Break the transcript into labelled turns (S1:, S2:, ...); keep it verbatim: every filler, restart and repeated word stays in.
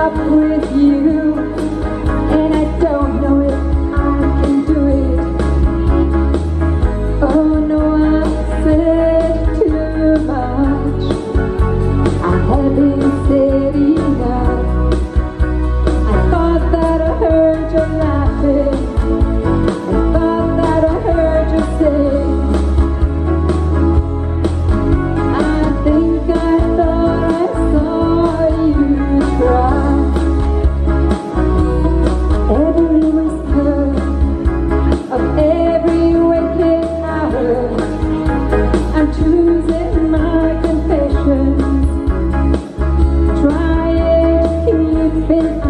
S1: up with you, and I don't know if I can do it. Oh no, I've said too much. I haven't said enough. I thought that I heard you laughing, I thought that I heard you say, I think I thought I saw you cry. Every whisper of every waking hour, I'm choosing my confessions, trying to keep it